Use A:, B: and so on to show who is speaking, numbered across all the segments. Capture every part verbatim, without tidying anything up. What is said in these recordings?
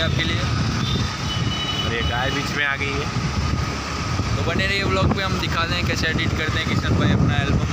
A: आपके लिए।
B: और ये गाय बीच में आ गई है,
A: तो बने रहिए व्लॉग पे, हम दिखा दें कैसे एडिट करते हैं किशन भाई अपना एल्बम।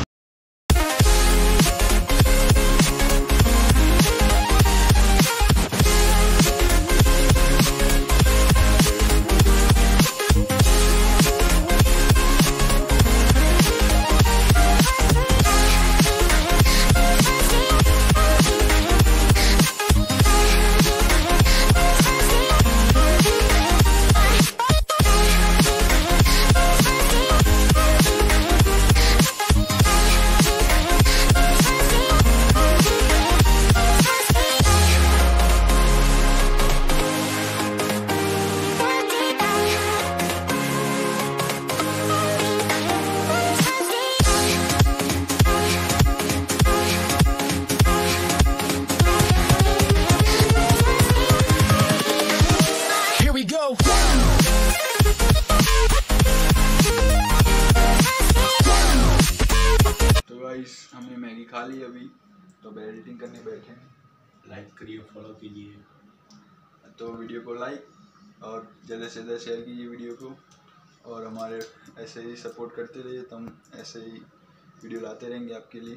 A: तो गाइस हमने मैगी खा ली अभी, तो अब एडिटिंग करने बैठे हैं।
B: लाइक करिए, फॉलो कीजिए,
A: तो वीडियो को लाइक और ज़्यादा से ज़्यादा शेयर कीजिए वीडियो को, और हमारे ऐसे ही सपोर्ट करते रहिए, तो हम ऐसे ही वीडियो लाते रहेंगे आपके लिए।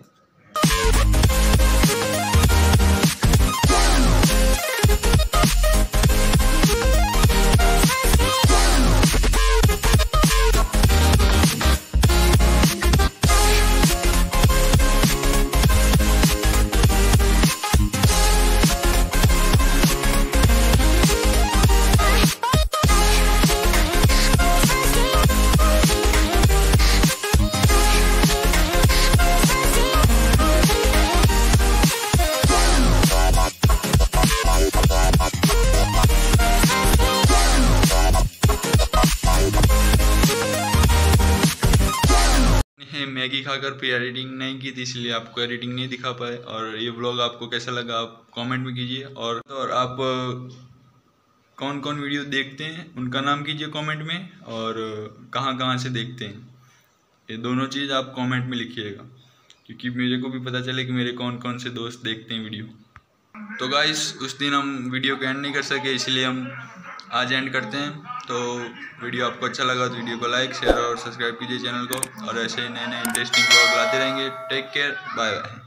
A: मैगी खाकर फिर एडिटिंग नहीं की थी, इसलिए आपको एडिटिंग नहीं दिखा पाए। और ये व्लॉग आपको कैसा लगा आप कमेंट में कीजिए, और और आप कौन कौन वीडियो देखते हैं उनका नाम कीजिए कमेंट में, और कहाँ कहाँ से देखते हैं ये दोनों चीज़ आप कमेंट में लिखिएगा, क्योंकि मेरे को भी पता चले कि मेरे कौन कौन से दोस्त देखते हैं वीडियो। तो गाइस उस दिन हम वीडियो को एंड नहीं कर सके, इसलिए हम आज एंड करते हैं। तो वीडियो आपको अच्छा लगा तो वीडियो को लाइक शेयर और सब्सक्राइब कीजिए चैनल को, और ऐसे ही नए नए इंटरेस्टिंग व्लॉग लाते रहेंगे। Take care, bye bye.